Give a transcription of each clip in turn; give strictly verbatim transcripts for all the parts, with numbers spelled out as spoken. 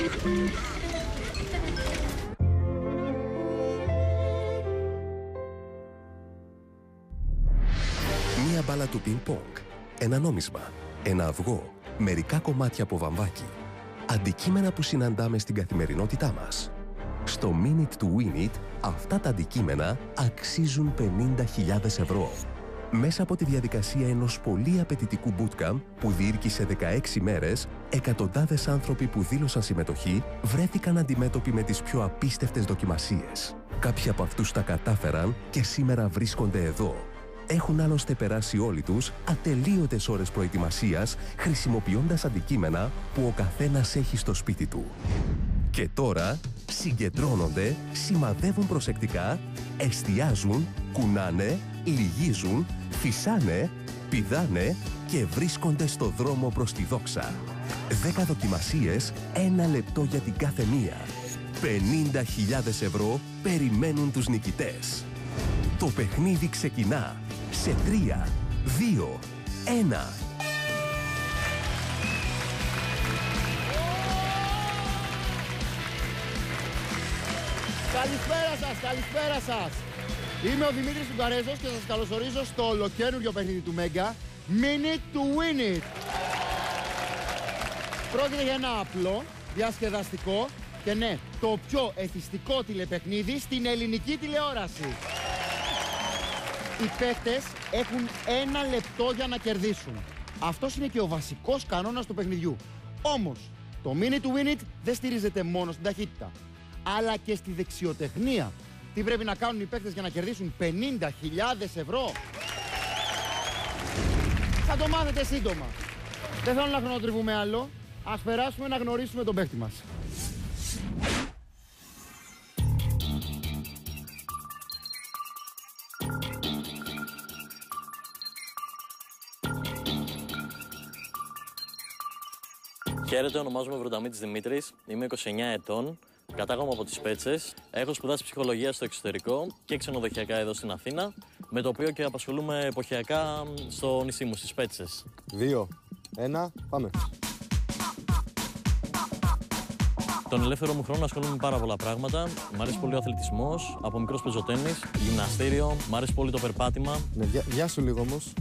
Μία μπάλα του πινκ-πονγκ, ένα νόμισμα, ένα αυγό, μερικά κομμάτια από βαμβάκι. Αντικείμενα που συναντάμε στην καθημερινότητά μας. Στο Minute to Win It, αυτά τα αντικείμενα αξίζουν πενήντα χιλιάδες ευρώ. Μέσα από τη διαδικασία ενός πολύ απαιτητικού bootcamp που διήρκησε δεκαέξι μέρες, εκατοντάδες άνθρωποι που δήλωσαν συμμετοχή βρέθηκαν αντιμέτωποι με τις πιο απίστευτες δοκιμασίες. Κάποιοι από αυτούς τα κατάφεραν και σήμερα βρίσκονται εδώ. Έχουν άλλωστε περάσει όλοι τους ατελείωτες ώρες προετοιμασίας, χρησιμοποιώντας αντικείμενα που ο καθένας έχει στο σπίτι του. Και τώρα συγκεντρώνονται, σημαδεύουν προσεκτικά, εστιάζουν, κουνάνε, λυγίζουν, φυσάνε, πηδάνε και βρίσκονται στο δρόμο προς τη δόξα. Δέκα δοκιμασίες, ένα λεπτό για την κάθε μία. πενήντα χιλιάδες ευρώ περιμένουν τους νικητές. Το παιχνίδι ξεκινά σε τρία, δύο, ένα. Καλησπέρα σας, καλησπέρα σας. Είμαι ο Δημήτρης Τουγκαρέζος και σας καλωσορίζω στο ολοκαίνουργιο παιχνίδι του Μέγκα, Minute to Win It. Πρόκειται για ένα απλό, διασκεδαστικό και ναι, το πιο εθιστικό τηλεπαιχνίδι στην ελληνική τηλεόραση. Οι παίκτες έχουν ένα λεπτό για να κερδίσουν. Αυτός είναι και ο βασικός κανόνας του παιχνιδιού. Όμως, το Minute to Win It δεν στηρίζεται μόνο στην ταχύτητα, αλλά και στη δεξιοτεχνία. Τι πρέπει να κάνουν οι παίκτες για να κερδίσουν πενήντα χιλιάδες ευρώ. Θα το μάθετε σύντομα. Δεν θέλω να χρονοτριβούμε άλλο. Ας περάσουμε να γνωρίσουμε τον παίκτη μας. Χαίρετε, ονομάζομαι Βρονταμίτης Δημήτρης, είμαι είκοσι εννιά ετών, κατάγομαι από τις Πέτσες, έχω σπουδάσει ψυχολογία στο εξωτερικό και ξενοδοχειακά εδώ στην Αθήνα, με το οποίο και απασχολούμαι εποχιακά στο νησί μου, στις Πέτσες. Δύο, ένα, πάμε. Τον ελεύθερο μου χρόνο ασχολούμαι με πάρα πολλά πράγματα. Μ' αρέσει πολύ ο αθλητισμός, από μικρός παίζω τένις, γυμναστήριο, μ' αρέσει πολύ το περπάτημα. Ναι, γεια, γεια σου λίγο όμως.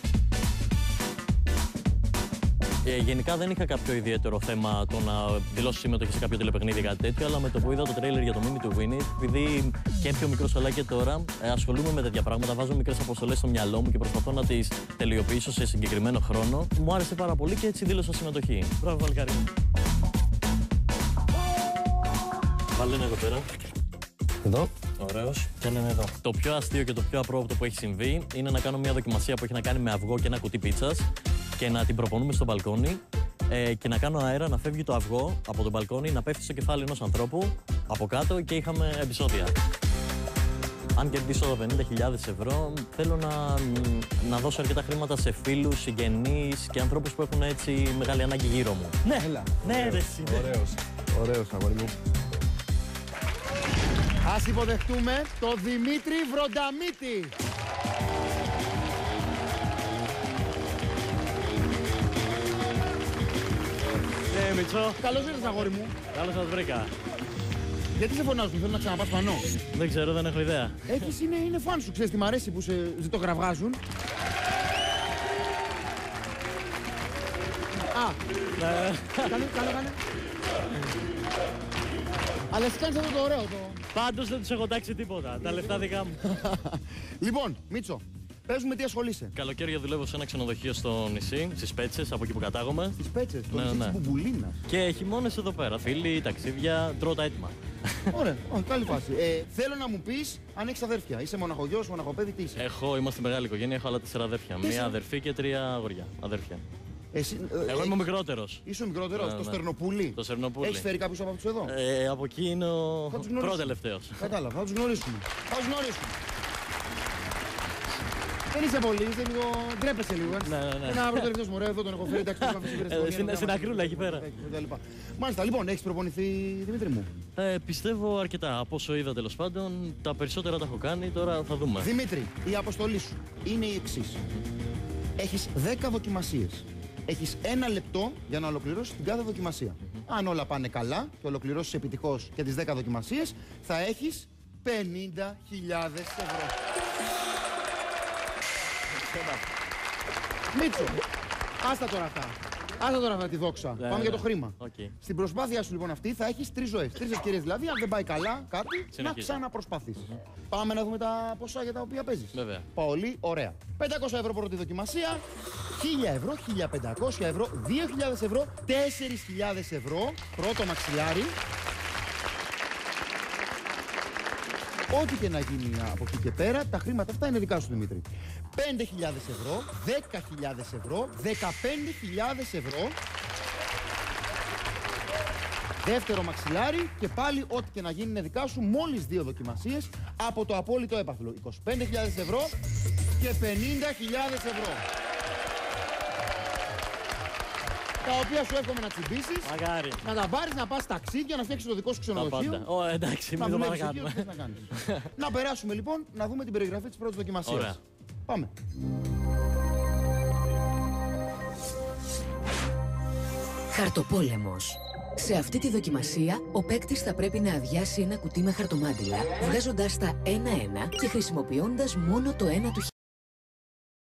Ε, γενικά δεν είχα κάποιο ιδιαίτερο θέμα το να δηλώσω συμμετοχή σε κάποιο τηλεπαιχνίδι ή κάτι τέτοιο, αλλά με το που είδα το τρέιλερ για το Minute to Win It, επειδή και πιο μικρός αλλά και τώρα ε, ασχολούμαι με τέτοια πράγματα, βάζω μικρές αποστολές στο μυαλό μου και προσπαθώ να τις τελειοποιήσω σε συγκεκριμένο χρόνο, μου άρεσε πάρα πολύ και έτσι δήλωσα συμμετοχή. Μπράβο, Βαλκάρι. Πάλι είναι εδώ πέρα. Εδώ. Ωραίος. Και λένε εδώ. Το πιο αστείο και το πιο απρόοπτο που έχει συμβεί είναι να κάνω μια δοκιμασία που έχει να κάνει με αυγό και ένα κουτί πίτσας και να την προπονούμε στο μπαλκόνι ε, και να κάνω αέρα να φεύγει το αυγό από το μπαλκόνι, να πέφτει στο κεφάλι ενός ανθρώπου από κάτω και είχαμε επεισόδια. Αν κερδίσω πενήντα χιλιάδες ευρώ, θέλω να, να δώσω αρκετά χρήματα σε φίλους, συγγενείς και ανθρώπους που έχουν έτσι μεγάλη ανάγκη γύρω μου. Ναι, έλα. Ναι, ρε, ναι. Ωραίος. Ωραίος, αγόρι μου. Ας υποδεχτούμε τον Δημήτρη Βρονταμίτη. Ναι, Μητσό. Καλώς ήρθες, αγόρι μου. Καλώς σας βρήκα. Γιατί σε φωνάζουν, θέλω να ξαναπάς πανώ. Δεν ξέρω, δεν έχω ιδέα. Έχεις, είναι, είναι φαν σου, ξέρεις τι μ' αρέσει που σε ζητογραυγάζουν. Α, κάνε, κάνε, κάνε. Αλλά εσύ κάνεις αυτό το ωραίο το... Πάντως δεν τους έχω τάξει τίποτα. Τα λεφτά δικά μου. Λοιπόν, Μίτσο, πες μου με τι ασχολείσαι. Καλοκαίρια δουλεύω σε ένα ξενοδοχείο στο νησί, στις Πέτσες, από εκεί που κατάγομαι. Στις Πέτσες, το Ναι, νησί ναι. της Μπουμπουλίνας. Και χειμώνες εδώ πέρα. Φίλοι, ταξίδια, τρώω τα έτοιμα. Ωραία, oh, καλή φάση. Ε, θέλω να μου πεις αν έχεις αδέρφια. Είσαι μοναχογιός, μοναχοπέδι, τι είσαι. Έχω, είμαστε μεγάλη οικογένεια, έχω άλλα τέσσερα αδέρφια. Τέσσερα. Μία αδερφή και τρία αγόρια. Αδέρφια. Εσύ, ε, Εγώ είμαι ο ε, μικρότερος. Είσαι ο μικρότερος, Ναι, το ναι. Στερνοπούλι. Το Στερνοπούλι. Έχεις φέρει κάποιους από αυτούς εδώ. Ε, από εκεί είναι ο Θα τους γνωρίσουμε. πρώτο-τελευταίος. Κατάλαβα, θα τους γνωρίσουμε. Θα τους γνωρίσουμε. Δεν είσαι πολύ, είσαι λίγο. Ντρέπεσαι λίγο. Έτσι. Ναι, ναι, ναι. Ένα πρώτο τελευταίο μωρέ, εδώ τον έχω φέρει. Εντάξει, τον έχω Ε, στην- στην ακρούλα εκεί πέρα. Μάλιστα, λοιπόν, έχεις προπονηθεί, Δημήτρη μου. Ε, πιστεύω αρκετά. Από όσο είδα τέλος πάντων, τα περισσότερα τα έχω κάνει. Τώρα θα δούμε. Δημήτρη, η αποστολή σου είναι η εξής. Έχεις δέκα δοκιμασίες. Έχεις ένα λεπτό για να ολοκληρώσεις την κάθε δοκιμασία. Αν όλα πάνε καλά και ολοκληρώσεις επιτυχώς και τις δέκα δοκιμασίες, θα έχεις πενήντα χιλιάδες ευρώ. Μίτσο, άστα τώρα αυτά. Άστα τώρα αυτά τη δόξα. Ναι, Πάμε ναι. για το χρήμα. Okay. Στην προσπάθειά σου λοιπόν αυτή θα έχεις τρεις ζωές. Τρεις ευκαιρίες δηλαδή, αν δεν πάει καλά κάτι, Συνεχίζω. να ξαναπροσπαθήσεις. Πάμε να δούμε τα ποσά για τα οποία παίζεις. Βέβαια. Πολύ ωραία. πεντακόσια ευρώ πρώτη δοκιμασία, χίλια ευρώ, χίλια πεντακόσια ευρώ, δύο χιλιάδες ευρώ, τέσσερις χιλιάδες ευρώ, πρώτο μαξιλάρι. Ό,τι και να γίνει από εκεί και πέρα, τα χρήματα αυτά είναι δικά σου, Δημήτρη. πέντε χιλιάδες ευρώ, δέκα χιλιάδες ευρώ, δεκαπέντε χιλιάδες ευρώ. Δεύτερο μαξιλάρι και πάλι ό,τι και να γίνει είναι δικά σου, μόλις δύο δοκιμασίες από το απόλυτο έπαθλο. είκοσι πέντε χιλιάδες ευρώ και πενήντα χιλιάδες ευρώ. Τα οποία σου εύχομαι να τσιμπήσεις, Μακάρι. να τα πάρεις, να πας ταξίδια, να φτιάξεις το δικό σου Τα ξενοδοχείο. πάντα. Ω, εντάξει, Να μην το δουλεύεις εκεί, ό,τι παρακάνουμε. θες να κάνεις. Να περάσουμε λοιπόν, να δούμε την περιγραφή της πρώτης δοκιμασίας. Ωραία. Πάμε. Χαρτοπόλεμος. Σε αυτή τη δοκιμασία, ο παίκτης θα πρέπει να αδειάσει ένα κουτί με χαρτομάτιλα, βγάζοντάς τα ένα-ένα και χρησιμοποιώντας μόνο το ένα του